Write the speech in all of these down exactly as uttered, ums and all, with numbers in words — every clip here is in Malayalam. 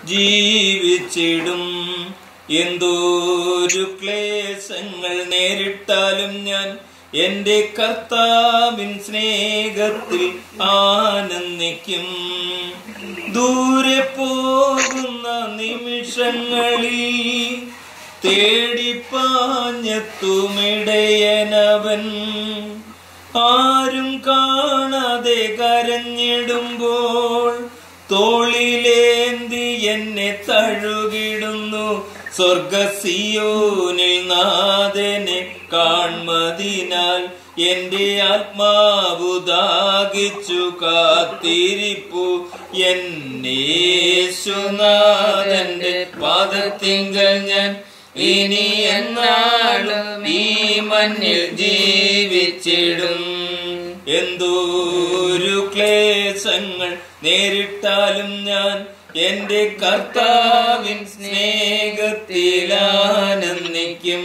ജീവിച്ചിടും. എന്തോരു ക്ലേശങ്ങൾ നേരിട്ടാലും ഞാൻ എന്റെ കർത്താവിൻ സ്നേഹത്തിൽ ആനന്ദിക്കും. ദൂരെ പോകുന്ന നിമിഷങ്ങളിൽ തേടിപ്പാഞ്ഞെത്തുമിടയനവൻ. ആരും കാണാതെ കരഞ്ഞിടുമ്പോൾ തോളിലേന്തി എന്നെ തഴുകിടുന്നു. സ്വർഗസിയോനിൽ നാഥനെ കാൺമതിനാൽ എന്റെ ആത്മാവു ദാഹിച്ചു കാത്തിരിപ്പു. എന്നേശുനാഥന്റെ പാദത്തിങ്കൽ ഞാൻ ഇനി എന്നാളും ഈ മണ്ണിൽ ജീവിച്ചിടും. എന്തോരു ക്ലേശങ്ങൾ നേരിട്ടാലും ഞാൻ എന്റെ കർത്താവിൻ സ്നേഹത്തിൽ ആനന്ദിക്കും.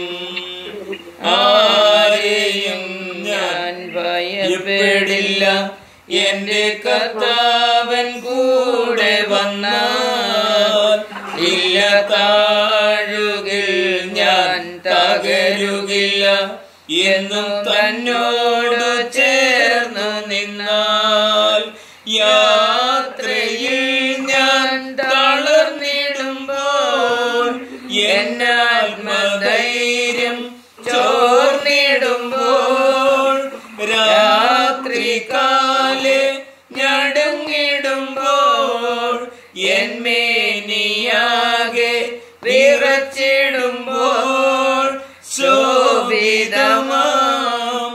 ആരെയും ഞാൻ ഭയപ്പെടില്ല. എന്റെ കർത്താവൻ കൂടെ വന്നാൽ ഇല്ല താഴുകിൽ ഞാൻ തകരുകില്ല. എന്നും തന്നോട് ചേർന്നു നിന്നാൽ യാത്രയിൽ ഞാൻ തളർന്നിടുമ്പോൾ എന്നാത്മധൈര്യം ചോർന്നിടുമ്പോൾ രാത്രികാലെ ഞടുങ്ങിടുമ്പോൾ എന്മേനിയാകെ വിറച്ചിടുമ്പോൾ ശോഭിതമാം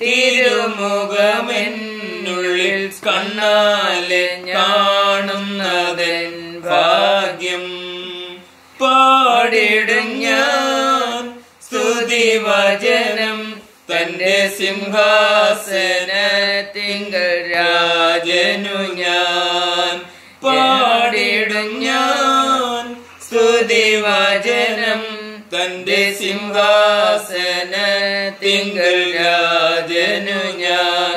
തിരുമുഖമെന്നുള്ളിൽ കണ്ണാലെ കാണുന്നതെൻ ഭാഗ്യം. പാടിടും ഞാൻ സ്തുതിവചനം തന്റെ സിംഹാസനത്തിങ്കൽ രാജനു ഞാൻ. പാടിടും ഞാൻ സ്തുതിവചനം തന്റെ സിംഹാസനത്തിങ്കൽ രാജനു ഞാൻ.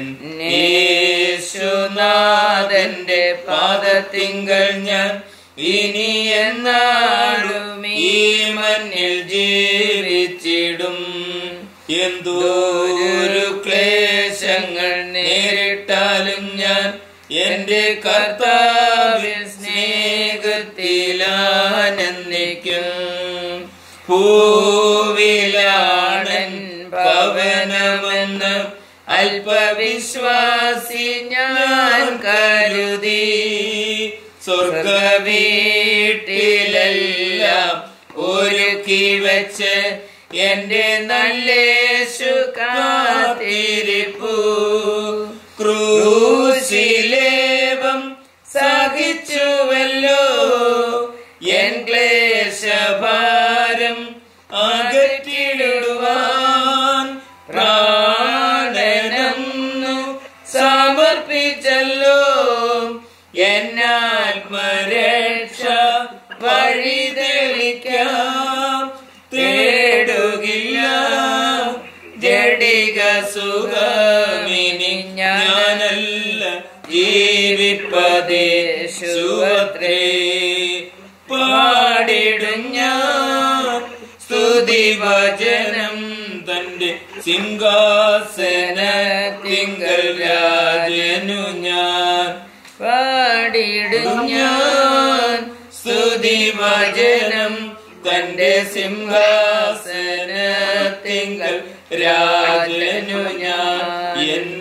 യേശുനാഥന്റെ പാദത്തിങ്കൽ ഞാൻ ഇനി എന്നാളും ഈ മണ്ണിൽ ജീവിച്ചിടും. എന്തോരു ക്ലേശങ്ങൾ നേരിട്ടാലും ഞാൻ എന്റെ കർത്താവിൻ സ്നേഹത്തിൽ ആനന്ദിക്കും. ഭൂവിലാണൻ ഭവനമെന്ന് അല്പവിശ്വാസി ഞാൻ കരുതി. സ്വർഗവീട്ടിലെല്ലാം ഒരുക്കി വെച്ച് എന്റെ നല്ലേശു കാത്തിരിപ്പു. ക്രൂശിലേവം സഹിച്ചുവല്ലോ എൻ ക്ലേശഭാരം അകറ്റിടുവാൻ. പ്രാണനന്നു സമർപ്പിച്ചല്ലോ എന്നാത്മരക്ഷ വഴിതെളിക്കാം. തേടുകില്ല ജഡിക സുഖമിനി ഞാനല്ല ജീവിപ്പതേശുവത്രേ. പാടിടും ഞാൻ സ്തുതിവചനം തന്റെ സിംഹാസനത്തിങ്കൽ രാജനു ഞാൻ. പാടിടും ഞാൻ സ്തുതിവചനം തന്റെ സിംഹാസനത്തിങ്കൽ രാജനു ഞാൻ.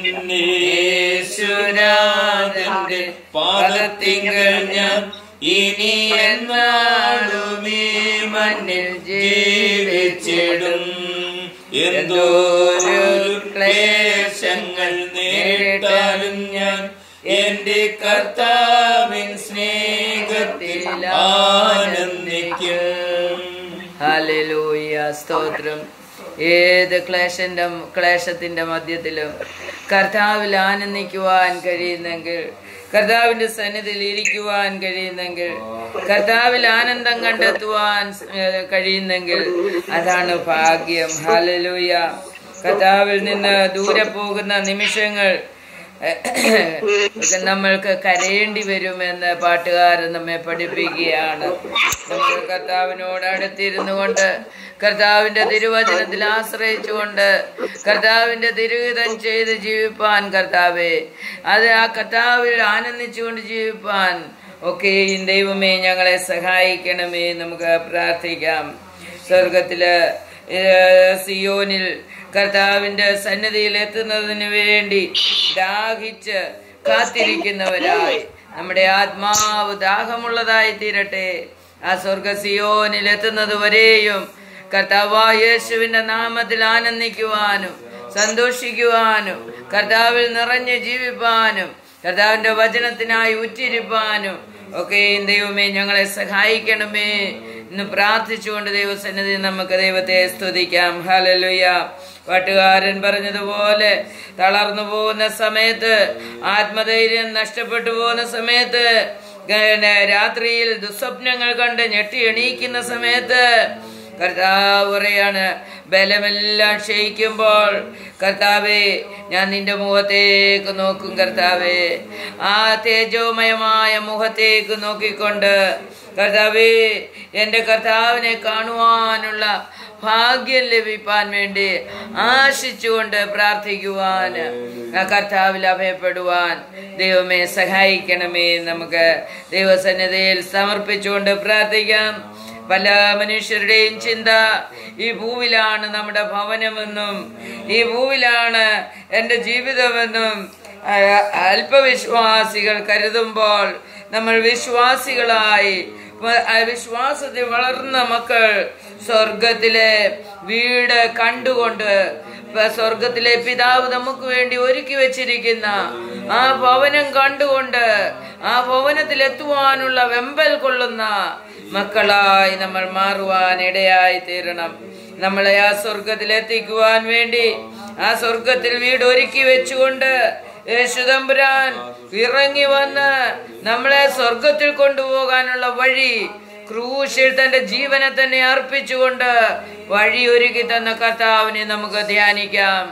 എന്നേശുനാഥന്റെ പാദത്തിങ്കൽ ഞാൻ ഇനി എന്നാളും ഈ മണ്ണിൽ ജീവിച്ചിടും. എന്തോരു ക്ലേശങ്ങൾ നേരിട്ടാലും ഞാൻ എന്റെ കർത്താവിൻ സ്നേഹത്തിൽ ആനന്ദിക്കും. ഹല്ലേലൂയ, സ്തോത്രം. ഏത് ക്ലേശന്റെ ക്ലേശത്തിന്റെ മധ്യത്തിലും കർത്താവിൽ ആനന്ദിക്കുവാൻ കഴിയുന്നെങ്കിൽ, കർത്താവിന്റെ സന്നിധിയിൽ ഇരിക്കുവാൻ കഴിയുന്നെങ്കിൽ, കർത്താവിൽ ആനന്ദം കണ്ടെത്തുവാൻ കഴിയുന്നെങ്കിൽ അതാണ് ഭാഗ്യം. ഹല്ലേലൂയ. കർത്താവിൽ നിന്ന് ദൂരെ പോകുന്ന നിമിഷങ്ങൾ നമ്മൾക്ക് കരയേണ്ടി വരുമെന്ന് പാട്ടുകാരൻ നമ്മെ പഠിപ്പിക്കുകയാണ്. നമ്മൾ കർത്താവിനോട് അടുത്തിരുന്നു കൊണ്ട് കർത്താവിന്റെ തിരുവചനത്തിൽ ആശ്രയിച്ചുകൊണ്ട് കർത്താവിന്റെ തിരുഹിതം ചെയ്ത് ജീവിപ്പാൻ കർത്താവേ, അത് ആ കർത്താവിൽ ആനന്ദിച്ചുകൊണ്ട് ജീവിപ്പാൻ ഒക്കെയും ദൈവമേ ഞങ്ങളെ സഹായിക്കണമേ. നമുക്ക് പ്രാർത്ഥിക്കാം. സ്വർഗത്തില് സിയോനിൽ കർത്താവിന്റെ സന്നിധിയിൽ എത്തുന്നതിന് വേണ്ടി ദാഹിച്ച് കാത്തിരിക്കുന്നവരായി നമ്മുടെ ആത്മാവ് ദാഹമുള്ളതായി തീരട്ടെ. ആ സ്വർഗ സിയോനിൽ എത്തുന്നത് വരെയും കർത്താവായ യേശുവിന്റെ നാമത്തിൽ ആനന്ദിക്കുവാനും സന്തോഷിക്കുവാനും കർത്താവിൽ നിറഞ്ഞ് ജീവിപ്പാനും കർത്താവിന്റെ വചനത്തിനായി ഉറ്റിരിപ്പാനും ഒക്കെയും ദൈവമേ ഞങ്ങളെ സഹായിക്കണമേ എന്ന് പ്രാർത്ഥിച്ചുകൊണ്ട് ദൈവസന്നിധി നമുക്ക് ദൈവത്തെ സ്തുതിക്കാം. ഹല്ലേലൂയ. പാട്ടുകാരൻ പറഞ്ഞതുപോലെ തളർന്നു പോകുന്ന സമയത്ത്, ആത്മധൈര്യം നഷ്ടപ്പെട്ടു പോകുന്ന സമയത്ത്, രാത്രിയിൽ ദുസ്വപ്നങ്ങൾ കണ്ട് ഞെട്ടി എണീക്കുന്ന സമയത്ത് കർത്താവ് പറയാണ്, ബലമെല്ലാം ക്ഷയിക്കുമ്പോൾ കർത്താവേ ഞാൻ നിന്റെ മുഖത്തേക്ക് നോക്കും. കർത്താവേ ആ തേജോമയമായ മുഖത്തേക്ക് നോക്കിക്കൊണ്ട് കർത്താവേ എന്റെ കർത്താവിനെ കാണുവാനുള്ള ഭാഗ്യം ലഭിപ്പാൻ വേണ്ടി ആശിച്ചുകൊണ്ട് പ്രാർത്ഥിക്കുവാൻ, ആ കർത്താവിൽ അഭയപ്പെടുവാൻ ദൈവമേ സഹായിക്കണമേ. നമുക്ക് ദൈവസന്നിധിയിൽ സമർപ്പിച്ചുകൊണ്ട് പ്രാർത്ഥിക്കാം. പല മനുഷ്യരുടെയും ചിന്ത ഈ ഭൂവിലാണ് നമ്മുടെ ഭവനമെന്നും ഈ ഭൂവിലാണ് എൻ്റെ ജീവിതമെന്നും അല്പവിശ്വാസികൾ കരുതുമ്പോൾ നമ്മൾ വിശ്വാസികളായി വിശ്വാസത്തിൽ വളർന്ന മക്കൾ സ്വർഗത്തിലെ വീട് കണ്ടുകൊണ്ട് സ്വർഗത്തിലെ പിതാവ് നമുക്ക് വേണ്ടി ഒരുക്കി വെച്ചിരിക്കുന്ന ആ ഭവനം കണ്ടുകൊണ്ട് ആ ഭവനത്തിൽ എത്തുവാനുള്ള വെമ്പൽ കൊള്ളുന്ന മക്കളായി നമ്മൾ മാറുവാൻ ഇടയായി തീരണം. നമ്മളെ ആ സ്വർഗത്തിൽ എത്തിക്കുവാൻ വേണ്ടി ആ സ്വർഗത്തിൽ വീട് ഒരുക്കി വെച്ചുകൊണ്ട് യേശുദമ്പുരാൻ ഇറങ്ങി വന്ന് നമ്മളെ സ്വർഗത്തിൽ കൊണ്ടുപോകാനുള്ള വഴി ക്രൂശിൽ തന്റെ ജീവനെ തന്നെ അർപ്പിച്ചുകൊണ്ട് വഴി ഒരുക്കി തന്ന കർത്താവിനെ നമുക്ക് ധ്യാനിക്കാം.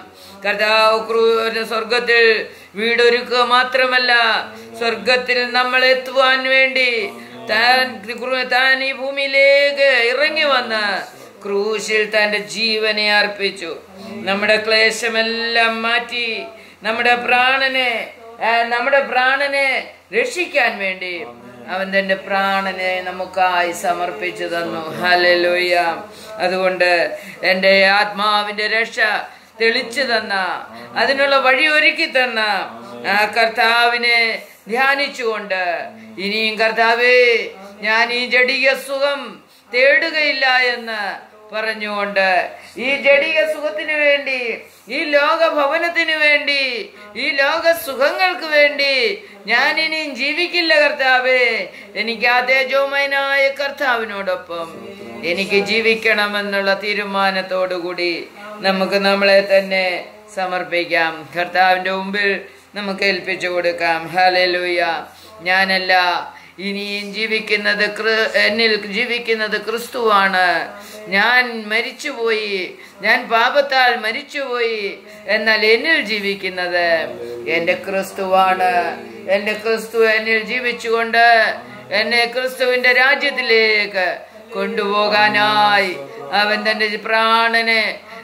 കർത്താവ് സ്വർഗത്തിൽ വീടൊരുക്കുക മാത്രമല്ല, സ്വർഗത്തിൽ നമ്മൾ എത്തുവാൻ വേണ്ടി താൻ താൻ ഈ ഭൂമിയിലേക്ക് ഇറങ്ങി വന്ന് ക്രൂശിൽ തന്റെ ജീവനെ അർപ്പിച്ചു. നമ്മുടെ ക്ലേശമെല്ലാം മാറ്റി നമ്മുടെ പ്രാണനെ നമ്മുടെ പ്രാണനെ രക്ഷിക്കാൻ വേണ്ടി അവൻ തന്റെ പ്രാണനെ നമുക്കായി സമർപ്പിച്ചു തന്നു. ഹല്ലേലൂയ. അതുകൊണ്ട് എൻ്റെ ആത്മാവിന്റെ രക്ഷ തെളിച്ചു തന്ന, അതിനുള്ള വഴി ഒരുക്കി തന്ന ആ കർത്താവിനെ ധ്യാനിച്ചുകൊണ്ട് ഇനിയും കർത്താവേ ഞാൻ ഈ ജഡിക സുഖം തേടുകയില്ല എന്ന് പറഞ്ഞുകൊണ്ട് ഈ ജഡിക സുഖത്തിന് വേണ്ടി, ഈ ലോക ഭവനത്തിന് വേണ്ടി, ഈ ലോക സുഖങ്ങൾക്ക് വേണ്ടി ഞാൻ ഇനിയും ജീവിക്കില്ല കർത്താവേ. എനിക്ക് ആ തേജോമയനായ കർത്താവിനോടൊപ്പം എനിക്ക് ജീവിക്കണമെന്നുള്ള തീരുമാനത്തോടുകൂടി നമുക്ക് നമ്മളെ തന്നെ സമർപ്പിക്കാം. കർത്താവിന്റെ മുമ്പിൽ നമുക്ക് ഏൽപ്പിച്ചു കൊടുക്കാം. ഹല്ലേലൂയ. ഞാനല്ല ഇനിയും ജീവിക്കുന്നത്, എന്നിൽ ജീവിക്കുന്നത് ക്രിസ്തുവാണ്. ഞാൻ മരിച്ചുപോയി, ഞാൻ പാപത്താൽ മരിച്ചുപോയി, എന്നാൽ എന്നിൽ ജീവിക്കുന്നത് എന്റെ ക്രിസ്തുവാണ്. എന്റെ ക്രിസ്തു എന്നിൽ ജീവിച്ചുകൊണ്ട് എന്നെ ക്രിസ്തുവിന്റെ രാജ്യത്തിലേക്ക് കൊണ്ടുപോകാനായി അവൻ തന്റെ പ്രാണനെ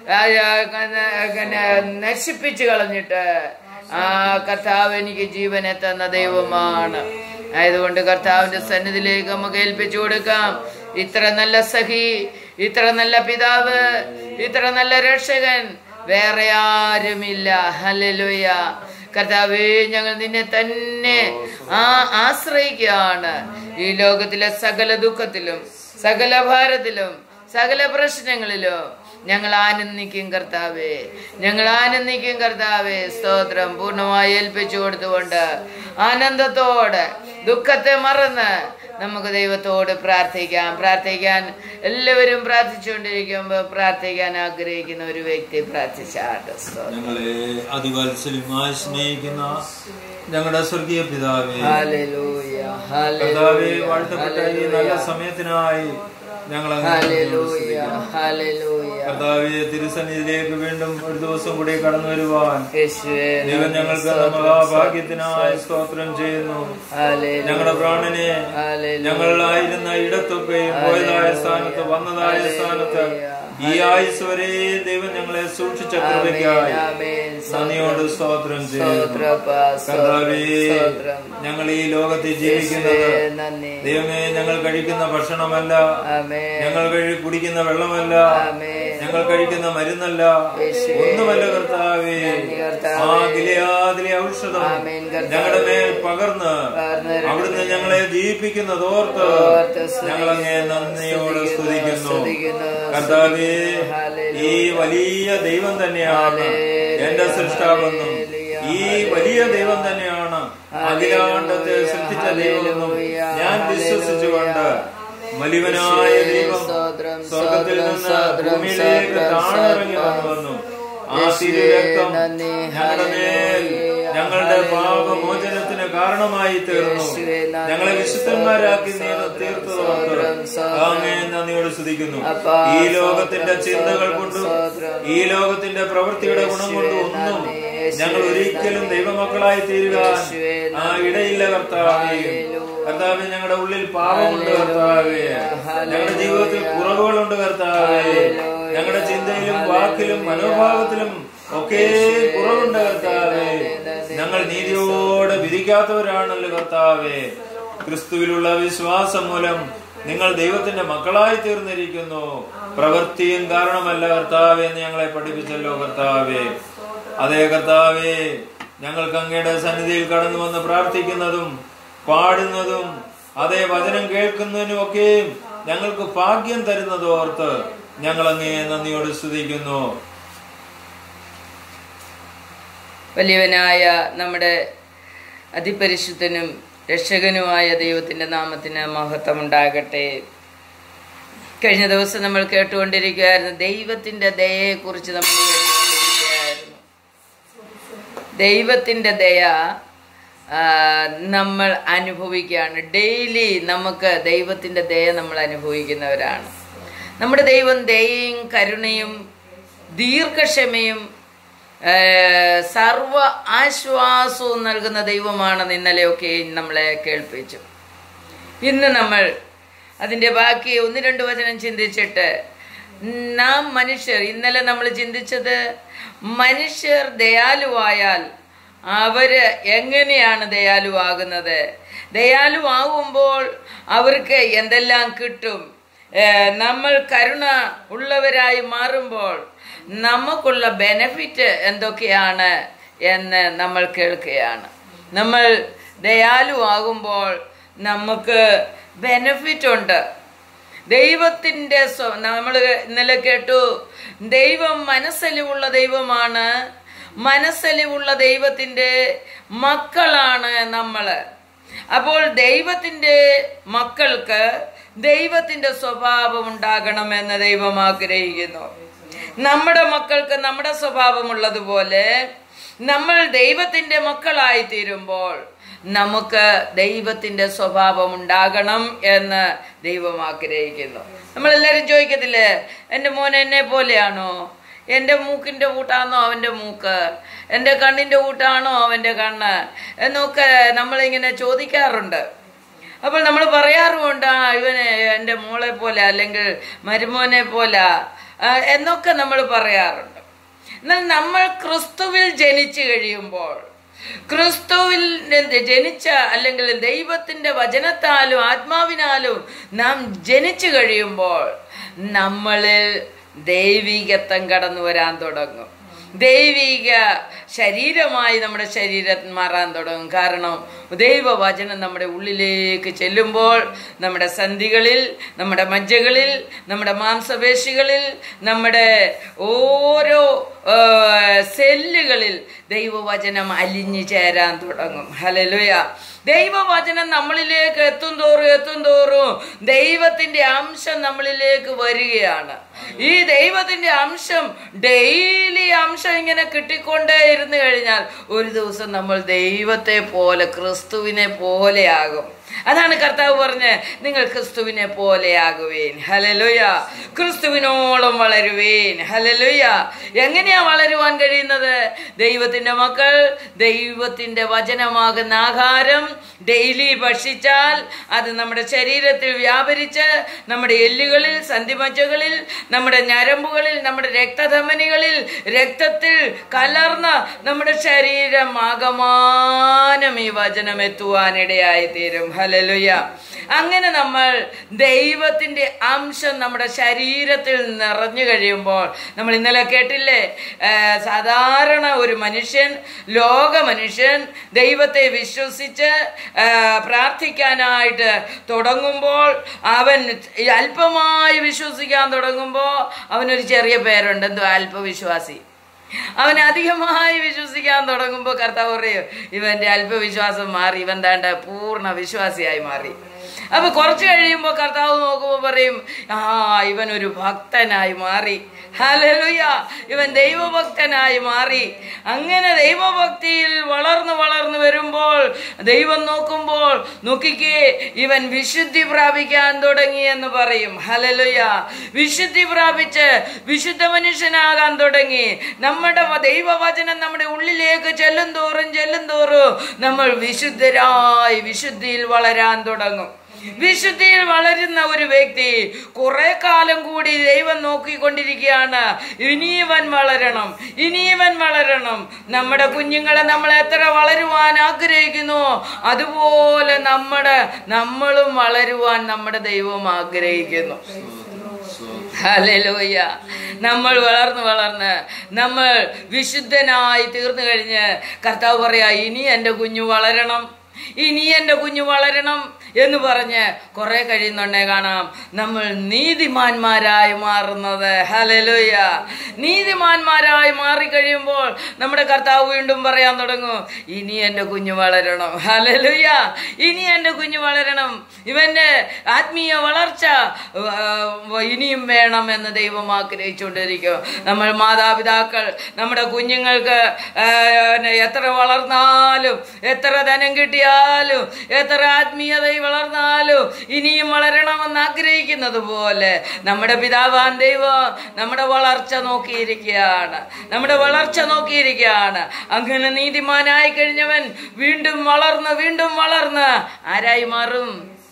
നശിപ്പിച്ചു കളഞ്ഞിട്ട് ആ കർത്താവ് എനിക്ക് ജീവനെ തന്ന ദൈവമാണ്. ആയതുകൊണ്ട് കർത്താവിന്റെ സന്നിധിയിലേക്ക് നമുക്ക് ഏൽപ്പിച്ചു കൊടുക്കാം. ഇത്ര നല്ല സഖി, ഇത്ര നല്ല പിതാവ്, ഇത്ര നല്ല രക്ഷകൻ വേറെ ആരുമില്ല. ഹല്ലേലൂയ. കർത്താവേ ഞങ്ങൾ നിന്നെ തന്നെ ആ ആശ്രയിക്കുകയാണ്. ഈ ലോകത്തിലെ സകല ദുഃഖത്തിലും സകല ഭാരത്തിലും സകല പ്രശ്നങ്ങളിലും ഞങ്ങൾ ആനന്ദിക്കും കർത്താവേ, ഞങ്ങൾ ആനന്ദിക്കും കർത്താവേ. സ്തോത്രം പൂർണ്ണമായി ഏൽപ്പിച്ചു കൊടുത്തുകൊണ്ട് ആനന്ദത്തോടെ ദുഃഖത്തെ മറന്ന് നമുക്ക് ദൈവത്തോട് പ്രാർത്ഥിക്കാം. പ്രാർത്ഥിക്കാൻ എല്ലാവരും പ്രാർത്ഥിച്ചുകൊണ്ടിരിക്കുമ്പോൾ പ്രാർത്ഥിക്കാൻ ആഗ്രഹിക്കുന്ന ഒരു വ്യക്തി പ്രാർത്ഥിച്ചാട്ട്. ഞങ്ങളെ അതിവാത്സല്യമായി സ്നേഹിക്കുന്ന ഞങ്ങളുടെ സ്വർഗീയ പിതാവേ, ഹല്ലേലൂയ, കർത്താവേ, വാഴ്ത്തപ്പെട്ട ഈ നല്ല സമയത്തിനായി ഞങ്ങൾ ഹല്ലേലൂയ ഹല്ലേലൂയ. കർത്താവേ, തിരുസന്നിധിയിലേക്ക് വീണ്ടും ഒരു ദിവസം കൂടി കടന്നു വരുവാൻ യേശുവേ ദൈവം ഞങ്ങൾക്ക് മഹാഭാഗ്യത്തിനായി സ്തോത്രം ചെയ്യുന്നു. ഞങ്ങളുടെ പ്രാണനെ ഞങ്ങളായിരുന്ന ഇടത്തൊക്കെയും പോയതായ സ്ഥാനത്ത് വന്നതായ സ്ഥാനത്ത് ഈ ആയുസ് വരെ ദൈവം ഞങ്ങളെ സൂക്ഷിച്ച കൃപയ്ക്കായി നന്ദിയോട് സ്തോത്രം ചെയ്യുന്നു. കർത്താവേ, ഞങ്ങൾ ഈ ലോകത്തിൽ ജീവിക്കുന്നത് ദൈവമേ ഞങ്ങൾ കഴിക്കുന്ന ഭക്ഷണമല്ല, ഞങ്ങൾ കഴി കുടിക്കുന്ന വെള്ളമല്ല, ഞങ്ങൾ കഴിക്കുന്ന മരുന്നല്ല, ഒന്നുമല്ല കർത്താവേ. ആ ഗിലെയാദിലെ ഔഷധം ഞങ്ങളുടെ മേൽ പകർന്ന് അവിടുന്ന് ഞങ്ങളെ ജീവിപ്പിക്കുന്നത് ഓർത്ത് ഞങ്ങളങ്ങേ നന്ദിയോട് സ്തുതിക്കുന്നു. കർത്താവേ, ഈ വലിയ ദൈവം തന്നെയാണ് എന്റെ സൃഷ്ടാവെന്നും ഈ വലിയ ദൈവം തന്നെയാണ് അഖിലാണ്ടത്തെ സൃഷ്ടിച്ച ദൈവമെന്നും ഞാൻ വിശ്വസിച്ചുകൊണ്ട് വലിയവനായ ദൈവം സ്വർഗത്തിൽ നിന്ന് ഭൂമിയിലേക്ക് താണിറങ്ങി വന്നുവെന്നും ആ തിരുരക്തം ഞങ്ങളുടെ മേൽ ഞങ്ങളുടെ പാപമോചനത്തിന് കാരണമായി തീർന്നു, ഞങ്ങളെ വിശുദ്ധന്മാരാക്കി തീർത്തതോർത്ത് അങ്ങേ നന്ദിയോട് സ്തുതിക്കുന്നു. ഈ ലോകത്തിന്റെ ചിന്തകൾ കൊണ്ടും ഈ ലോകത്തിന്റെ പ്രവൃത്തിയുടെ ഗുണം കൊണ്ടും ഒന്നും ഞങ്ങൾ ഒരിക്കലും ദൈവമക്കളായി തീരുവാൻ ആ ഇടയില്ല കർത്താവേ. കർത്താവേ, ഞങ്ങളുടെ ഉള്ളിൽ പാപമുണ്ട് കർത്താവേ, ഞങ്ങളുടെ ജീവിതത്തിൽ കുറവുകളുണ്ട് കർത്താവേ, ഞങ്ങളുടെ ചിന്തയിലും വാക്കിലും മനോഭാവത്തിലും ഒക്കെ കുറവുണ്ട് കർത്താവേ. ഞങ്ങൾ നീതിയോടെ വിധിക്കാത്തവരാണല്ലോ കർത്താവേ. ക്രിസ്തുവിലുള്ള വിശ്വാസം മൂലം നിങ്ങൾ ദൈവത്തിന്റെ മക്കളായി തീർന്നിരിക്കുന്നു, പ്രവൃത്തിയും കാരണമല്ല കർത്താവേ എന്ന് ഞങ്ങളെ പഠിപ്പിച്ചല്ലോ കർത്താവേ. അതേ കർത്താവേ, ഞങ്ങൾക്ക് അങ്ങയുടെ സന്നിധിയിൽ കടന്നു വന്ന് പ്രാർത്ഥിക്കുന്നതും പാടുന്നതും അതേ വചനം കേൾക്കുന്നതിനും ഒക്കെയും ഞങ്ങൾക്ക് ഭാഗ്യം തരുന്നതോർത്ത് ഞങ്ങൾ അങ്ങേ നന്ദിയോട് സ്തുതിക്കുന്നു. വലിയവനായ നമ്മുടെ അതിപരിശുദ്ധനും രക്ഷകനുമായ ദൈവത്തിൻ്റെ നാമത്തിന് മഹത്വം ഉണ്ടാകട്ടെ. കഴിഞ്ഞ ദിവസം നമ്മൾ കേട്ടുകൊണ്ടിരിക്കുകയായിരുന്നു ദൈവത്തിൻ്റെ ദയയെക്കുറിച്ച് നമ്മൾ കേട്ടുകൊണ്ടിരിക്കുകയായിരുന്നു. ദൈവത്തിൻ്റെ ദയ നമ്മൾ അനുഭവിക്കുകയാണ്. ഡെയിലി നമുക്ക് ദൈവത്തിൻ്റെ ദയ നമ്മൾ അനുഭവിക്കുന്നവരാണ്. നമ്മുടെ ദൈവം ദയയും കരുണയും ദീർഘക്ഷമയും സർവ ആശ്വാസവും നൽകുന്ന ദൈവമാണെന്ന് ഇന്നലെയൊക്കെ നമ്മളെ കേൾപ്പിച്ചു. ഇന്ന് നമ്മൾ അതിൻ്റെ ബാക്കി ഒന്ന് രണ്ട് വചനം ചിന്തിച്ചിട്ട് നാം മനുഷ്യർ, ഇന്നലെ നമ്മൾ ചിന്തിച്ചത് മനുഷ്യർ ദയാലുവായാൽ അവര് എങ്ങനെയാണ് ദയാലുവാകുന്നത്, ദയാലുവാകുമ്പോൾ അവർക്ക് എന്തെല്ലാം കിട്ടും, നമ്മൾ കരുണ ഉള്ളവരായി മാറുമ്പോൾ നമുക്കുള്ള ബെനഫിറ്റ് എന്തൊക്കെയാണ് എന്ന് നമ്മൾ കേൾക്കുകയാണ്. നമ്മൾ ദയാലുവാകുമ്പോൾ നമുക്ക് ബെനഫിറ്റ് ഉണ്ട്. ദൈവത്തിൻ്റെ നമ്മൾ ഇന്നലെ കേട്ടു, ദൈവം മനസ്സലിവുള്ള ദൈവമാണ്. മനസ്സലിവുള്ള ദൈവത്തിൻ്റെ മക്കളാണ് നമ്മൾ. അപ്പോൾ ദൈവത്തിൻ്റെ മക്കൾക്ക് ദൈവത്തിൻ്റെ സ്വഭാവം ഉണ്ടാകണമെന്ന് ദൈവം ആഗ്രഹിക്കുന്നു. നമ്മുടെ മക്കൾക്ക് നമ്മുടെ സ്വഭാവമുള്ളതുപോലെ നമ്മൾ ദൈവത്തിൻ്റെ മക്കളായി തീരുമ്പോൾ നമുക്ക് ദൈവത്തിൻ്റെ സ്വഭാവം ഉണ്ടാകണം എന്ന് ദൈവം ആഗ്രഹിക്കുന്നു. നമ്മളെല്ലാവരും ചോദിക്കത്തില്ലേ, എൻ്റെ മോൻ എന്നെ പോലെയാണോ, എൻ്റെ മൂക്കിൻ്റെ കൂട്ടാണോ അവൻ്റെ മൂക്ക്, എൻ്റെ കണ്ണിൻ്റെ കൂട്ടാണോ അവൻ്റെ കണ്ണ് എന്നൊക്കെ നമ്മളിങ്ങനെ ചോദിക്കാറുണ്ട്. അപ്പോൾ നമ്മൾ പറയാറുമുണ്ട് ആ ഇവനെ എൻ്റെ മോളെ പോലെ അല്ലെങ്കിൽ മരുമോനെ പോലെ എന്നൊക്കെ നമ്മൾ പറയാറുണ്ട്. എന്നാൽ നമ്മൾ ക്രിസ്തുവിൽ ജനിച്ചു കഴിയുമ്പോൾ, ക്രിസ്തുവിൽ ജനിച്ച അല്ലെങ്കിൽ ദൈവത്തിൻ്റെ വചനത്താലും ആത്മാവിനാലും നാം ജനിച്ചു കഴിയുമ്പോൾ നമ്മളിൽ ദൈവികത്വം കടന്നു വരാൻ തുടങ്ങും. ദൈവിക ശരീരമായി നമ്മുടെ ശരീരം മാറാൻ തുടങ്ങും. കാരണം ദൈവവചനം നമ്മുടെ ഉള്ളിലേക്ക് ചെല്ലുമ്പോൾ നമ്മുടെ സന്ധികളിൽ, നമ്മുടെ മജ്ജകളിൽ, നമ്മുടെ മാംസപേശികളിൽ, നമ്മുടെ ഓരോ സെല്ലുകളിൽ ദൈവവചനം അലിഞ്ഞു ചേരാൻ തുടങ്ങും. ഹല്ലേലൂയ. ദൈവവചനം നമ്മളിലേക്ക് എത്തും തോറും എത്തും തോറും ദൈവത്തിൻ്റെ അംശം നമ്മളിലേക്ക് വരികയാണ്. ഈ ദൈവത്തിൻ്റെ അംശം ഡെയിലി അംശം ഇങ്ങനെ കിട്ടിക്കൊണ്ടേ ഇരുന്ന് കഴിഞ്ഞാൽ ഒരു ദിവസം നമ്മൾ ദൈവത്തെ പോലെ ക്രിസ്തുവിനെ പോലെ ആകും. അതാണ് കർത്താവ് പറഞ്ഞ്, നിങ്ങൾ ക്രിസ്തുവിനെ പോലെയാകുവേൻ. ഹല്ലേലൂയ. ക്രിസ്തുവിനോളം വളരുവേൻ. ഹല്ലേലൂയ. എങ്ങനെയാ വളരുവാൻ കഴിയുന്നത്? ദൈവത്തിന്റെ മക്കൾ ദൈവത്തിന്റെ വചനമാകുന്ന ആഹാരം ഡെയിലി ഭക്ഷിച്ചാൽ അത് നമ്മുടെ ശരീരത്തിൽ വ്യാപരിച്ച് നമ്മുടെ എല്ലുകളിൽ, സന്ധിമജ്ജകളിൽ, നമ്മുടെ ഞരമ്പുകളിൽ, നമ്മുടെ രക്തധമനികളിൽ, രക്തത്തിൽ കലർന്ന നമ്മുടെ ശരീരം ആകമാനം ഈ വചനം എത്തുവാനിടയായി തീരും. ഹല്ലേലൂയ. അങ്ങനെ നമ്മൾ ദൈവത്തിന്റെ അംശം നമ്മുടെ ശരീരത്തിൽ നിറഞ്ഞു കഴിയുമ്പോൾ, നമ്മൾ ഇന്നലെ കേട്ടില്ലേ, സാധാരണ ഒരു മനുഷ്യൻ, ലോക മനുഷ്യൻ ദൈവത്തെ വിശ്വസിച്ച് പ്രാർത്ഥിക്കാനായിട്ട് തുടങ്ങുമ്പോൾ, അവൻ അല്പമായി വിശ്വസിക്കാൻ തുടങ്ങുമ്പോൾ അവനൊരു ചെറിയ പേരുണ്ട്, എന്തോ അല്പവിശ്വാസി. അവൻ അധികമായി വിശ്വസിക്കാൻ തുടങ്ങുമ്പോൾ കർത്താവ് പറയും, ഇവന്റെ അല്പവിശ്വാസം മാറി, ഇവൻ താണ്ട പൂർണ്ണ വിശ്വാസിയായി മാറി. അപ്പൊ കുറച്ച് കഴിയുമ്പോൾ കർത്താവ് നോക്കുമ്പോൾ പറയും, ആ ഇവൻ ഒരു ഭക്തനായി മാറി. ഹല്ലേലൂയ. ഇവൻ ദൈവഭക്തനായി മാറി. അങ്ങനെ ദൈവഭക്തിയിൽ വളർന്നു വളർന്നു വരുമ്പോൾ ദൈവം നോക്കുമ്പോൾ, നോക്കിക്കേ, ഇവൻ വിശുദ്ധി പ്രാപിക്കാൻ തുടങ്ങി എന്ന് പറയും. ഹല്ലേലൂയ. വിശുദ്ധി പ്രാപിച്ച് വിശുദ്ധ മനുഷ്യനാകാൻ തുടങ്ങി. നമ്മുടെ ദൈവവചനം നമ്മുടെ ഉള്ളിലേക്ക് ചെല്ലും തോറും ചെല്ലും തോറും നമ്മൾ വിശുദ്ധരായി വിശുദ്ധിയിൽ വളരാൻ തുടങ്ങും. വിശുദ്ധിയിൽ വളരുന്ന ഒരു വ്യക്തി കുറെ കാലം കൂടി ദൈവം നോക്കിക്കൊണ്ടിരിക്കുകയാണ്. ഇനിയവൻ വളരണം, ഇനിയവൻ വളരണം. നമ്മുടെ കുഞ്ഞുങ്ങളെ നമ്മൾ എത്ര വളരുവാൻ ആഗ്രഹിക്കുന്നു, അതുപോലെ നമ്മുടെ നമ്മളും വളരുവാൻ നമ്മുടെ ദൈവം ആഗ്രഹിക്കുന്നു. ഹല്ലേലൂയ. നമ്മൾ വളർന്ന് വളർന്ന് നമ്മൾ വിശുദ്ധനായി തീർന്നു കഴിഞ്ഞ് കർത്താവ് പറയാ, ഇനി എൻ്റെ കുഞ്ഞു വളരണം, ഇനി എൻ്റെ കുഞ്ഞു വളരണം എന്ന് പറഞ്ഞ് കുറെ കഴിയുന്നുണ്ടേ കാണാം നമ്മൾ നീതിമാന്മാരായി മാറുന്നത്. ഹല്ലേലൂയ. നീതിമാന്മാരായി മാറിക്കഴിയുമ്പോൾ നമ്മുടെ കർത്താവ് വീണ്ടും പറയാൻ തുടങ്ങും, ഇനി എൻ്റെ കുഞ്ഞു വളരണം. ഹല്ലേലൂയ. ഇനി എൻ്റെ കുഞ്ഞു വളരണം. ഇവന്റെ ആത്മീയ വളർച്ച ഇനിയും വേണം എന്ന് ദൈവം ആഗ്രഹിച്ചുകൊണ്ടിരിക്കും. നമ്മൾ മാതാപിതാക്കൾ നമ്മുടെ കുഞ്ഞുങ്ങൾക്ക് എത്ര വളർന്നാലും, എത്ര ധനം കിട്ടിയാലും, എത്ര ആത്മീയതയിൽ വളർന്നാലും ഇനിയും വളരണമെന്ന് ആഗ്രഹിക്കുന്നത് പോലെ നമ്മുടെ പിതാവാൻ ദൈവം നമ്മുടെ വളർച്ച നോക്കിയിരിക്കുകയാണ്. നമ്മുടെ വളർച്ച നോക്കിയിരിക്കുകയാണ്. അങ്ങനെ നീതിമാനായി കഴിഞ്ഞവൻ വീണ്ടും വളർന്ന് വീണ്ടും വളർന്ന് ആരായി മാറും?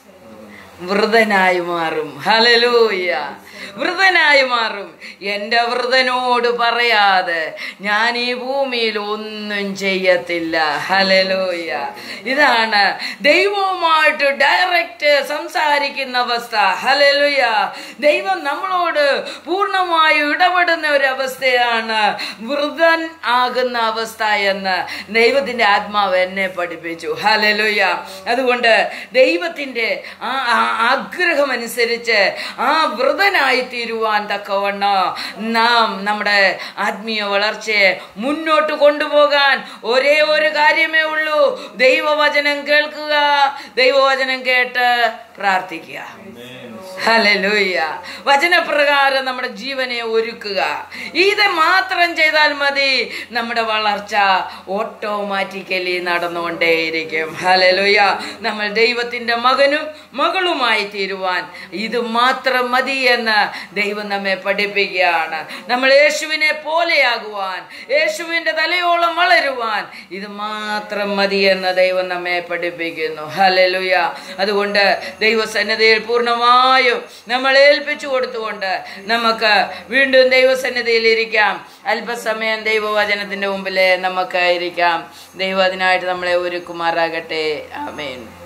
വൃതനായി മാറും. ഹല്ലേലൂയ. വൃതനായി മാറും. എൻ്റെ വൃതനോട് പറയാതെ ഞാൻ ഈ ഭൂമിയിൽ ഒന്നും ചെയ്യത്തില്ല. ഹല്ലേലൂയ. ഇതാണ് ദൈവവുമായിട്ട് ഡയറക്റ്റ് സംസാരിക്കുന്ന അവസ്ഥ. ഹല്ലേലൂയ. ദൈവം നമ്മളോട് പൂർണ്ണമായി ഇടപെടുന്ന ഒരു അവസ്ഥയാണ് വൃതൻ ആകുന്ന അവസ്ഥ എന്ന് ദൈവത്തിന്റെ ആത്മാവ് എന്നെ പഠിപ്പിച്ചു. ഹല്ലേലൂയ. അതുകൊണ്ട് ദൈവത്തിന്റെ ആ ആഗ്രഹമനുസരിച്ച് ആ വൃതനായി തീരുവാൻ തക്കവണ്ണം നാം നമ്മുടെ ആത്മീയ വളർച്ചയെ മുന്നോട്ട് കൊണ്ടുപോകാൻ ഒരേ ഒരു കാര്യമേ ഉള്ളൂ, ദൈവവചനം കേൾക്കുക, ദൈവവചനം കേട്ട് പ്രാർത്ഥിക്കുക. ഹല്ലേലൂയ. വചനപ്രകാരം നമ്മുടെ ജീവനെ ഒരുക്കുക. ഇത് മാത്രം ചെയ്താൽ മതി, നമ്മുടെ വളർച്ച ഓട്ടോമാറ്റിക്കലി നടന്നുകൊണ്ടേയിരിക്കും. ഹല്ലേലൂയ. നമ്മൾ ദൈവത്തിന്റെ മകനും മകളുമായി തീരുവാൻ ഇത് മാത്രം മതി എന്ന് ദൈവം നമ്മെ പഠിപ്പിക്കുകയാണ്. നമ്മൾ യേശുവിനെ പോലെയാകുവാൻ, യേശുവിന്റെ തലയോളം വളരുവാൻ ഇത് മാത്രം മതി എന്ന് ദൈവം നമ്മെ പഠിപ്പിക്കുന്നു. ഹല്ലേലൂയ. അതുകൊണ്ട് ദൈവസന്നിധിയിൽ പൂർണ്ണമായും നമ്മൾ ഏൽപ്പിച്ചു കൊടുത്തുകൊണ്ട് നമുക്ക് വീണ്ടും ദൈവസന്നിധിയിൽ ഇരിക്കാം. അല്പസമയം ദൈവവചനത്തിന്റെ മുമ്പിൽ നമുക്ക് ഇരിക്കാം. ദൈവം അതിനായിട്ട് നമ്മളെ ഒരുക്കുമാറാകട്ടെ. ആമേൻ.